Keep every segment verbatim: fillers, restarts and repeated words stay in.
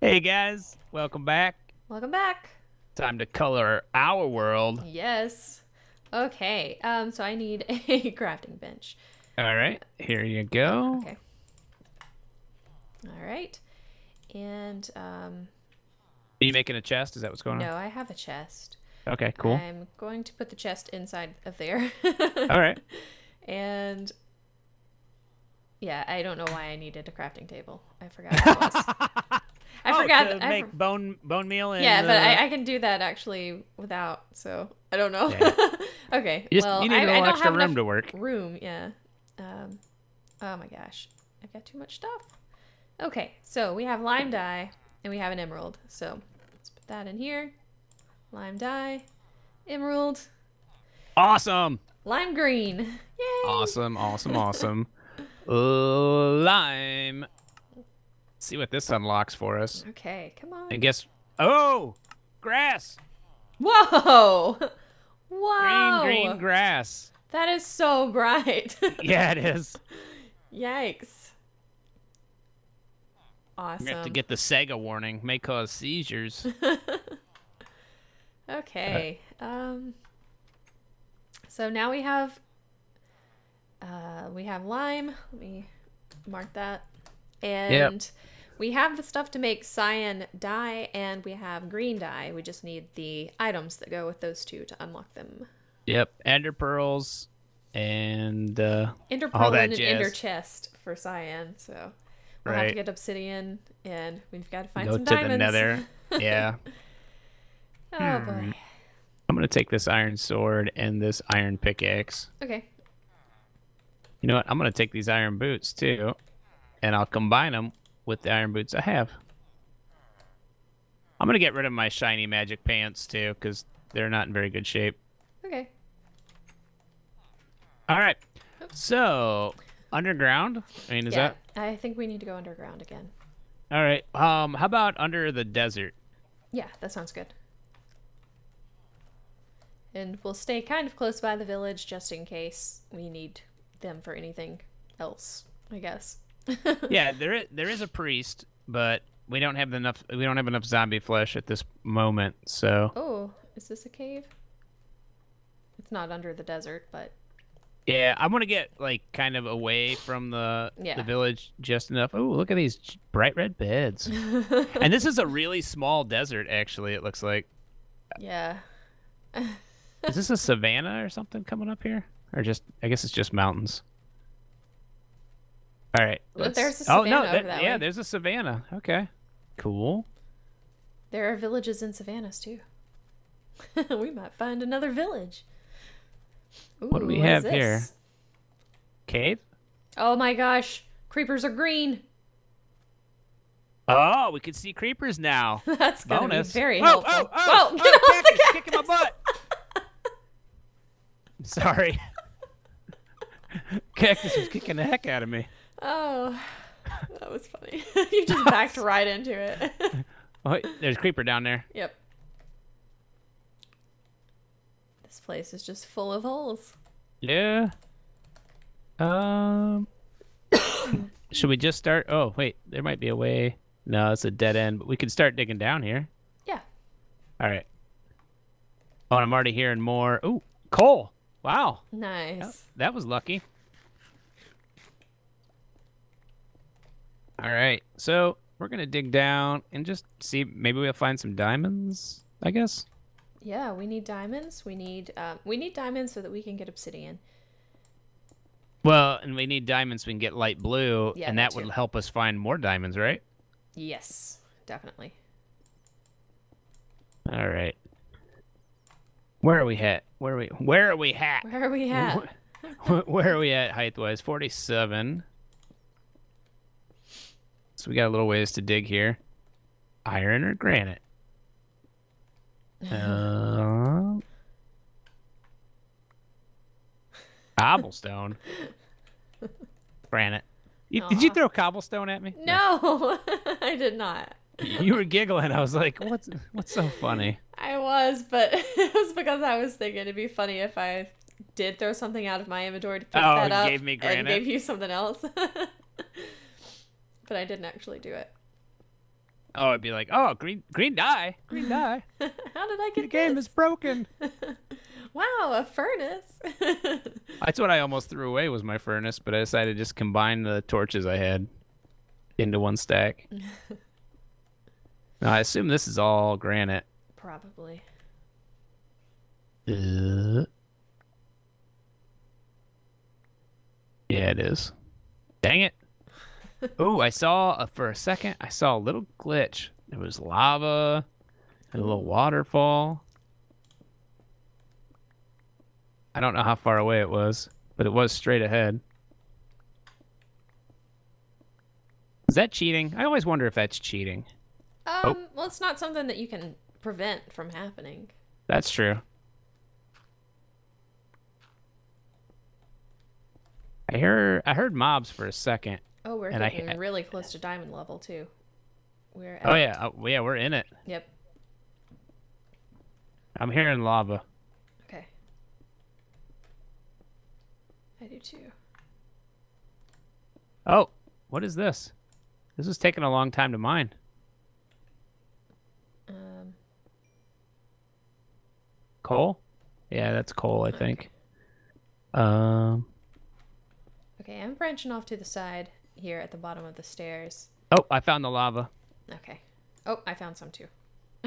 Hey guys, welcome back. Welcome back. Time to color our world. Yes. Okay. Um. So I need a crafting bench. All right, here you go. Okay. All right. And um. Are you making a chest? Is that what's going on? No, I have a chest. Okay, cool. I'm going to put the chest inside of there. All right. And yeah, I don't know why I needed a crafting table. I forgot what it was. I oh, forgot to I make for bone bone meal. And, yeah, but uh, I, I can do that actually without. So I don't know. Yeah. Okay. You, just, well, you need I, a I little don't extra have room enough to work. room. Yeah. Um. Oh my gosh, I've got too much stuff. Okay, so we have lime dye and we have an emerald. So let's put that in here. Lime dye, emerald, Awesome. lime green. Yay! Awesome. Awesome. Awesome. Lime. Let's see what this unlocks for us. Okay, come on. I guess. Oh, grass. Whoa! Wow! Green, green grass. That is so bright. Yeah, it is. Yikes. Awesome. We have to get the Sega warning. May cause seizures. Okay. Um. So now we have. Uh, we have lime. Let me mark that. And Yep. we have the stuff to make cyan dye, and we have green dye. We just need the items that go with those two to unlock them. Yep, ender pearls and uh, Ender all pearl that and an jazz. ender chest for cyan. So we'll have to Right. get obsidian, and we've got to find Go some to diamonds. the nether. Yeah. Oh Hmm. boy. I'm gonna take this iron sword and this iron pickaxe. Okay. You know what? I'm gonna take these iron boots too, and I'll combine them with the iron boots I have. I'm gonna get rid of my shiny magic pants too, because they're not in very good shape. Okay. All right. So underground. I mean, is Yeah, that I think we need to go underground again. all right? Um, how about under the desert? Yeah, that sounds good. And we'll stay kind of close by the village just in case we need them for anything else, I guess. Yeah, there is, there is a priest, but we don't have enough we don't have enough zombie flesh at this moment. So Oh, is this a cave? It's not under the desert, but yeah, I want to get like kind of away from the Yeah. the village just enough. Oh, look at these bright red beds. And this is a really small desert, actually. It looks like. yeah. Is this a savanna or something coming up here, or just? I guess it's just mountains. All right. But let's- there's a oh no! savanna there- over that yeah, way. there's a savanna. Okay, cool. There are villages in savannas too. We might find another village. Ooh, What do we is have this? here? Cave. Oh my gosh, creepers are green. Oh, we can see creepers now. That's gonna Bonus. be very oh, helpful. Oh, oh, Whoa, oh, get off cactus the kicking my butt. Sorry. Cactus was kicking the heck out of me. Oh, that was funny. You just backed right into it. Oh, wait, there's a creeper down there. Yep. This place is just full of holes. Yeah. Um. Should we just start? Oh, wait. There might be a way. No, it's a dead end. But we can start digging down here. Yeah. All right. Oh, and I'm already hearing more. Ooh, coal. Wow. Nice. That was lucky. All right. So we're going to dig down and just see. Maybe we'll find some diamonds, I guess. Yeah, we need diamonds. We need um, we need diamonds so that we can get obsidian. Well, and we need diamonds so we can get light blue, Yeah, and that that would too. help us find more diamonds, right? Yes, definitely. All right. Where are we at? Where are we? Where are we at? Where are we at? Where, where are we at height-wise? forty-seven. So we got a little ways to dig here. Iron or granite? Uh, cobblestone. Granite. You, did you Aw. throw cobblestone at me? No, I did not. You were giggling. I was like, "What's what's so funny?" I was, but it was because I was thinking it'd be funny if I did throw something out of my inventory to pick Oh, that up gave me and granite? gave you something else. But I didn't actually do it. Oh, it'd be like, oh, green green dye, green dye. How did I get The game this? is broken. Wow, a furnace. That's what I almost threw away was my furnace, but I decided to just combine the torches I had into one stack. Now, I assume this is all granite. Probably. Uh, yeah, it is. Dang it. Oh, I saw, uh, for a second, I saw a little glitch. There was lava, and a little waterfall. I don't know how far away it was, but it was straight ahead. Is that cheating? I always wonder if that's cheating. Um, Oh. well, it's not something that you can prevent from happening. That's true. I heard I heard mobs for a second. Oh, we're And I- getting really close to diamond level, too. We're at... Oh yeah, oh, yeah, we're in it. Yep. I'm hearing lava. Okay. I do, too. Oh, what is this? This is taking a long time to mine. Um, Coal? Yeah, that's coal, I think. Um. okay, I'm branching off to the side here at the bottom of the stairs. Oh, I found the lava. Okay. Oh, I found some, too.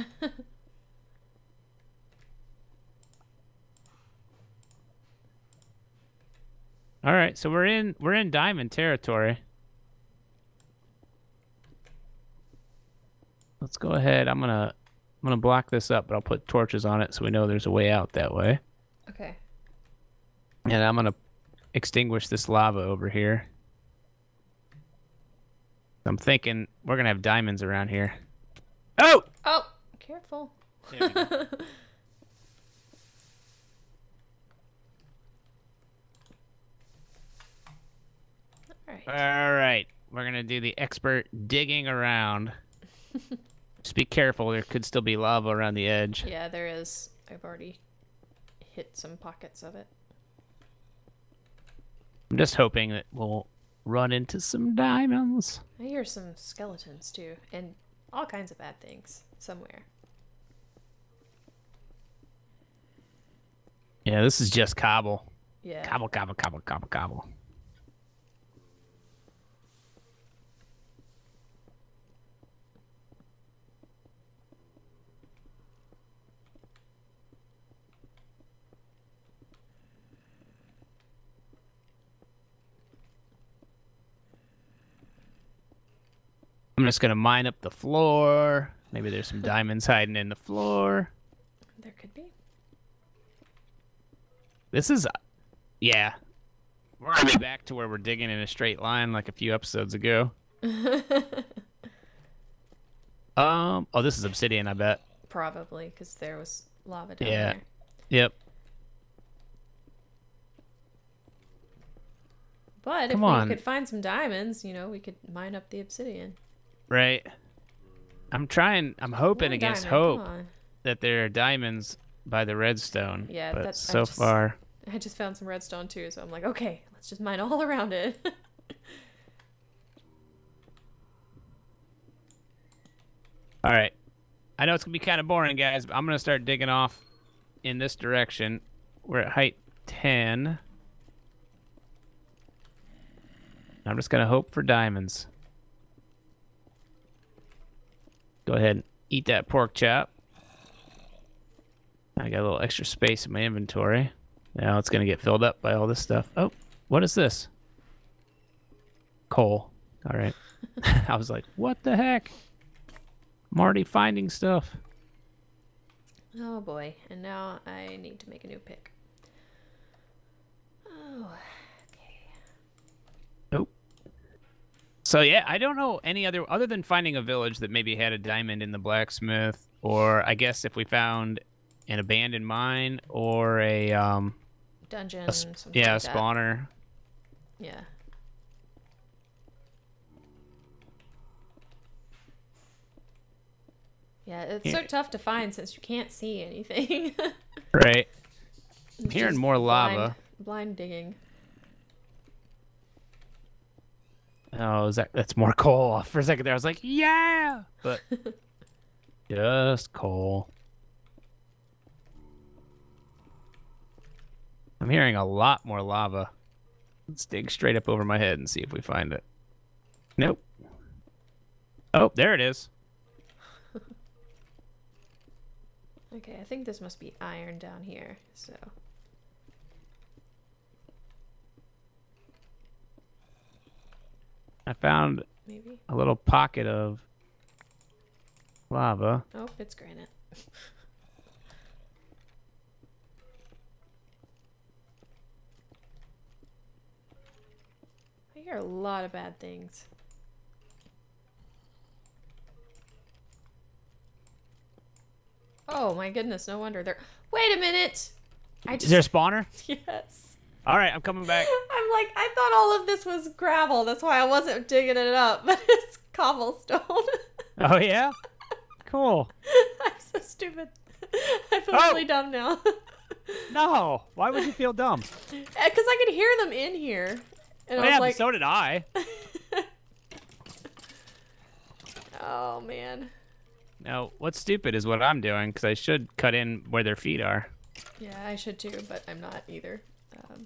All right, so we're in we're in diamond territory. Let's go ahead. I'm gonna I'm gonna block this up, but I'll put torches on it so we know there's a way out that way. Okay. And I'm gonna extinguish this lava over here. I'm thinking we're gonna have diamonds around here. Oh! Oh, careful. There we go. All right. All right, we're gonna do the expert digging around. Just be careful. There could still be lava around the edge. Yeah, there is. I've already hit some pockets of it. I'm just hoping that we'll run into some diamonds. I hear some skeletons too, and all kinds of bad things somewhere. Yeah, this is just cobble. Yeah. Cobble, cobble, cobble, cobble, cobble. I'm just gonna mine up the floor. Maybe there's some diamonds hiding in the floor. There could be. This is, yeah. We're gonna be back to where we're digging in a straight line like a few episodes ago. Um. Oh, this is obsidian, I bet. Probably, because there was lava down Yeah. there. Yep. But Come if on. we could find some diamonds, you know, we could mine up the obsidian. Right. I'm trying. I'm hoping One against diamond, hope come on. that there are diamonds by the redstone. Yeah, But that's- I so just- far. I just found some redstone too, so I'm like, okay, let's just mine all around it. All right. I know it's gonna be kind of boring, guys, but I'm gonna start digging off in this direction. We're at height ten. I'm just gonna hope for diamonds. Go ahead and eat that pork chop. I got a little extra space in my inventory. Now it's gonna get filled up by all this stuff. Oh, what is this? Coal. All right. I was like, what the heck? I'm already finding stuff. Oh boy, and now I need to make a new pick. Oh, okay. Nope. So yeah, I don't know any other other than finding a village that maybe had a diamond in the blacksmith, or I guess if we found an abandoned mine or a um Dungeon, a sp- something yeah, like a that. spawner. Yeah. Yeah, it's so Yeah. tough to find since you can't see anything. Right. I'm It's hearing just more blind- lava. Blind digging. Uh, Oh, is that that's more coal? For a second there, I was like, yeah, but just coal. I'm hearing a lot more lava. Let's dig straight up over my head and see if we find it. Nope. Oh, there it is. Okay, I think this must be iron down here, so. I found Maybe. a little pocket of lava. Oh, it's granite. I hear a lot of bad things. Oh my goodness, no wonder they're. Wait a minute! I just. Is there a spawner? Yes. All right, I'm coming back. I'm like, I thought all of this was gravel. That's why I wasn't digging it up, but it's cobblestone. Oh, yeah? Cool. I'm so stupid. I feel Oh! really dumb now. No. Why would you feel dumb? Because I could hear them in here. And Oh, I was yeah, like, but so did I. oh, man. No, what's stupid is what I'm doing, because I should cut in where their feet are. Yeah, I should too, but I'm not either. Um,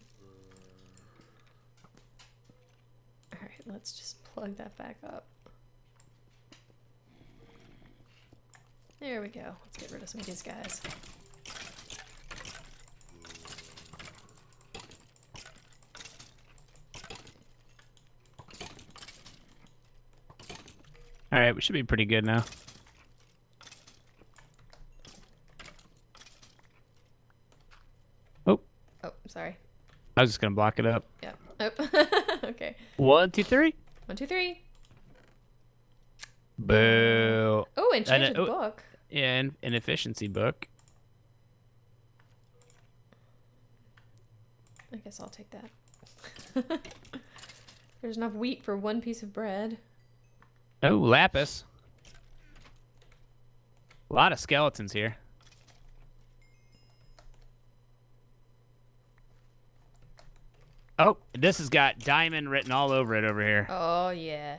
all right, let's just plug that back up. There we go. Let's get rid of some of these guys. All right, we should be pretty good now. Oh. Oh, sorry. I was just going to block it up. Yep. Oh. Okay. One, two, three. One, two, three. Boo. Oh, enchanted oh, book. Yeah, an, an efficiency book. I guess I'll take that. There's enough wheat for one piece of bread. Oh, lapis. A lot of skeletons here. Oh, this has got diamond written all over it over here. Oh, yeah.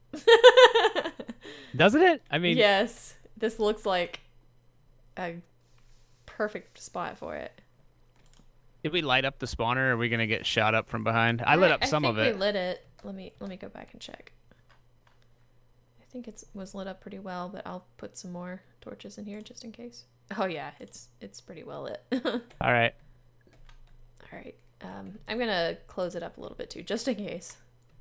Doesn't it? I mean... Yes. This looks like a perfect spot for it. Did we light up the spawner, or are we going to get shot up from behind? I lit up some I of think it. we lit it. Let me, let me go back and check. I think it was lit up pretty well, but I'll put some more torches in here just in case. Oh, yeah. It's, it's pretty well lit. All right. All right. Um, I'm going to close it up a little bit too, just in case.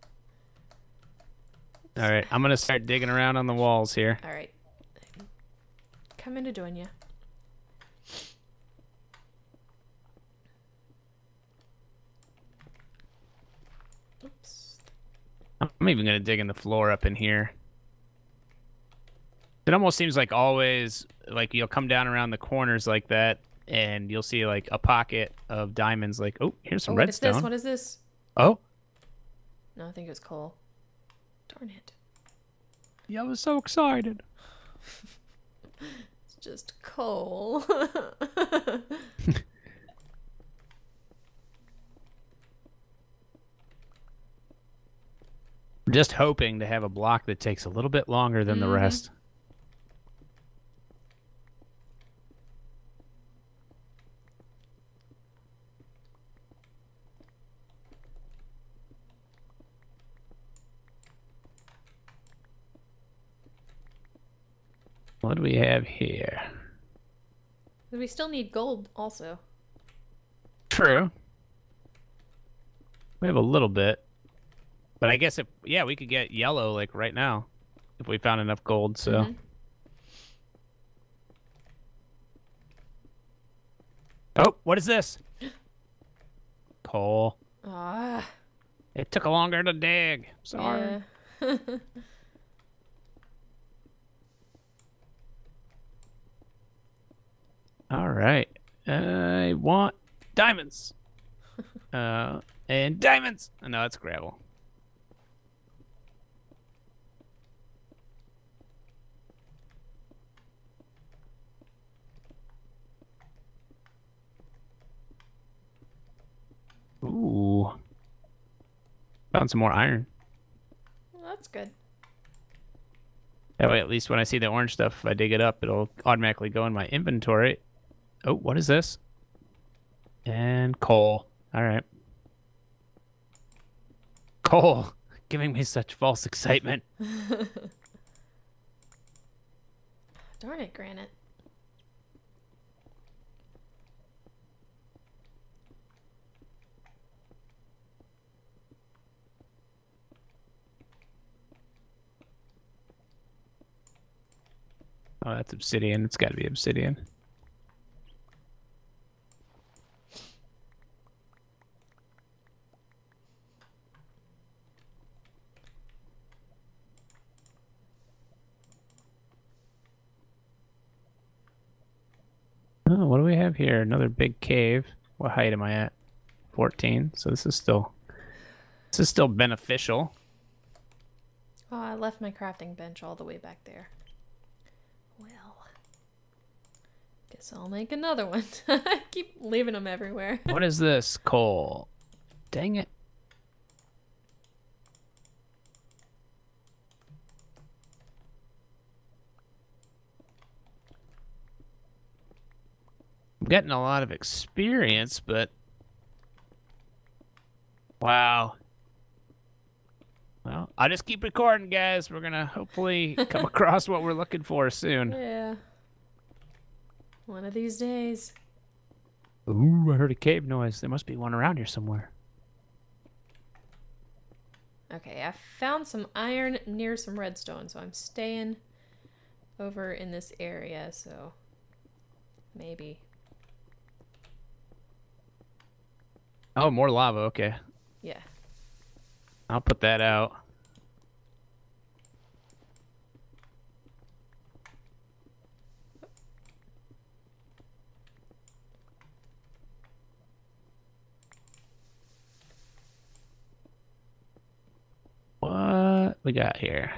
All right. I'm going to start digging around on the walls here. All right. Come in to join you. Oops. I'm even going to dig in the floor up in here. It almost seems like always, like you'll come down around the corners like that, and you'll see like a pocket of diamonds. Like, oh, here's some Oh, what is redstone. this? What is this? Oh, No, I think it was coal. Darn it. yeah, I was so excited. It's just coal. Just hoping to have a block that takes a little bit longer than Mm-hmm. the rest. What do we have here? We still need gold also. True. We have a little bit. But I guess if, yeah, we could get yellow like right now if we found enough gold, so. Mm-hmm. Oh, what is this? Coal. Ah. It took longer to dig. Sorry. Yeah. All right. I want diamonds. uh, and diamonds. Oh, no, it's gravel. Ooh. Found some more iron. that's good. That way, at least when I see the orange stuff, if I dig it up, it'll automatically go in my inventory. Oh, what is this? And coal. All right. Coal. Giving me such false excitement. Darn it, granite. Oh, that's obsidian. It's got to be obsidian. Oh, what do we have here? Another big cave. What height am I at? fourteen. So this is still this is still beneficial. Oh, I left my crafting bench all the way back there. Well, guess I'll make another one. I keep leaving them everywhere. What is this? Coal. Dang it. I'm getting a lot of experience, but wow. Well, I'll just keep recording, guys. We're gonna hopefully come across what we're looking for soon. Yeah. One of these days. Ooh, I heard a cave noise. There must be one around here somewhere. Okay, I found some iron near some redstone, so I'm staying over in this area, so maybe. Oh, more lava. Okay. Yeah. I'll put that out. What we got here?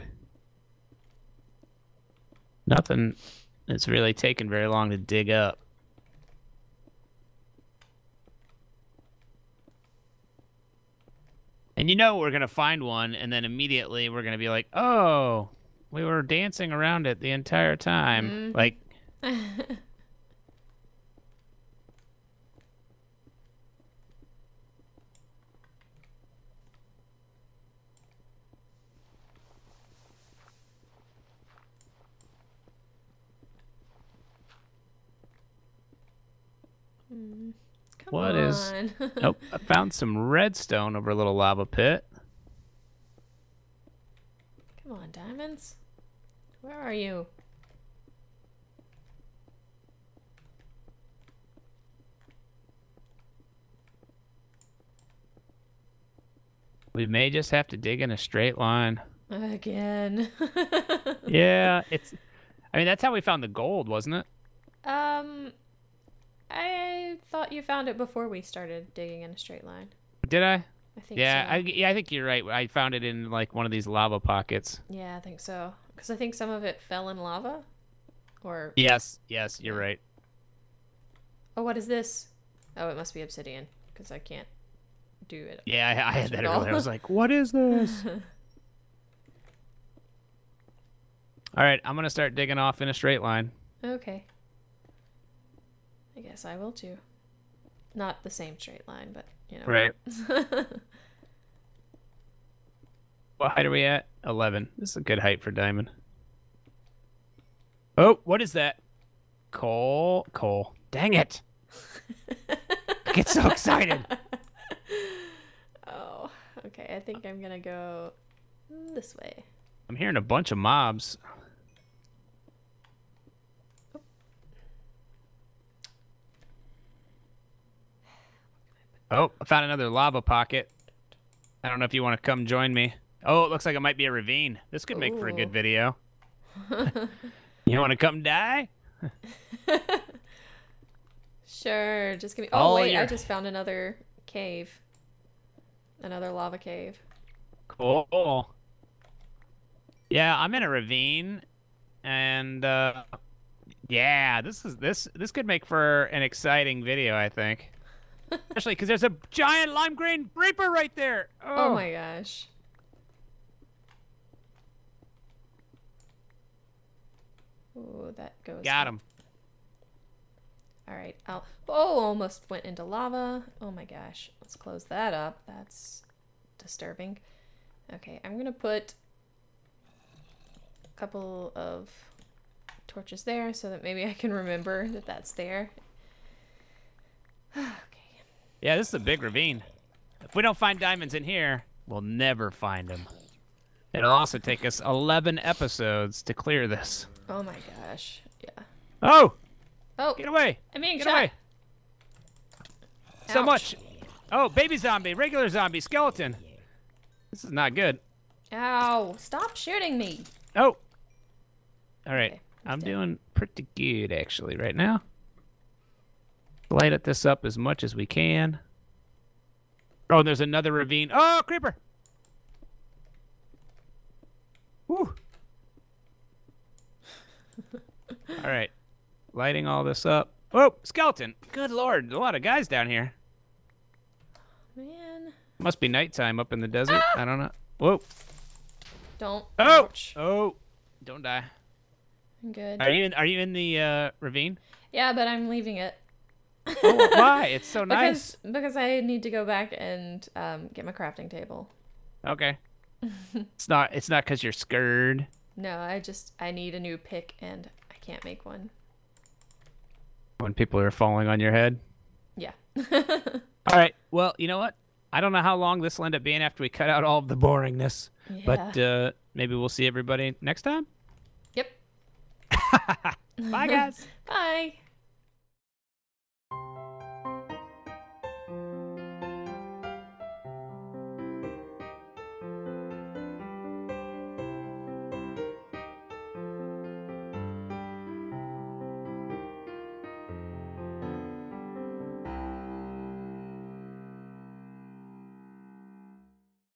Nothing that's really taken very long to dig up. And you know we're going to find one, and then immediately we're going to be like, oh, we were dancing around it the entire time. Mm. Like... mm. Come What on. is... Nope, I found some redstone over a little lava pit. Come on, diamonds. Where are you? We may just have to dig in a straight line. Again. Yeah, it's... I mean, that's how we found the gold, wasn't it? Um... I thought you found it before we started digging in a straight line. Did I? I think yeah, so. I, yeah, I think you're right. I found it in like one of these lava pockets. Yeah, I think so. Because I think some of it fell in lava. Or... Yes, yes, you're right. Oh, what is this? Oh, it must be obsidian. Because I can't do it. Yeah, I, I had that earlier. I was like, what is this? All right, I'm going to start digging off in a straight line. Okay. I guess I will too. Not the same straight line, but, you know. Right. What height are we at? eleven. This is a good height for diamond. Oh, what is that? Coal. Coal. Dang it. I get so excited. Oh, okay. I think I'm going to go this way. I'm hearing a bunch of mobs. Oh, I found another lava pocket. I don't know if you want to come join me. Oh, it looks like it might be a ravine. This could make Ooh. for a good video. You want to come die? Sure. Just give me... Oh, oh wait. you're... I just found another cave. Another lava cave. Cool. Yeah, I'm in a ravine. And, uh... yeah, this is this this could make for an exciting video, I think. Especially because there's a giant lime green reaper right there. Oh. Oh my gosh. Ooh, that goes. Got up. him. All right. I'll. Oh, almost went into lava. Oh my gosh. Let's close that up. That's disturbing. Okay, I'm gonna put a couple of torches there so that maybe I can remember that that's there. Okay. Yeah, this is a big ravine. If we don't find diamonds in here, we'll never find them. It'll also take us eleven episodes to clear this. Oh my gosh. Yeah. Oh! Oh, Get away! I'm being Get shot. away! So Ouch. much. Oh, baby zombie, regular zombie, skeleton. This is not good. Ow! Stop shooting me. Oh. All right. Okay, I'm dead. doing pretty good actually right now. Light it this up as much as we can. Oh, there's another ravine. Oh, creeper. Woo. All right. Lighting all this up. Oh, skeleton. Good lord. A lot of guys down here. Man. Must be nighttime up in the desert. I don't know. Whoa. Don't. Oh. Ouch. Oh. Don't die. I'm good. Are you in, are you in the uh, ravine? Yeah, but I'm leaving it. Oh, why? It's so nice. Because, because I need to go back and um, get my crafting table. Okay. It's not it's not because you're scared. No, I just, I need a new pick and I can't make one. When people are falling on your head. Yeah. All right. Well, you know what? I don't know how long this will end up being after we cut out all of the boringness. Yeah. But uh, maybe we'll see everybody next time. Yep. Bye, guys. Bye.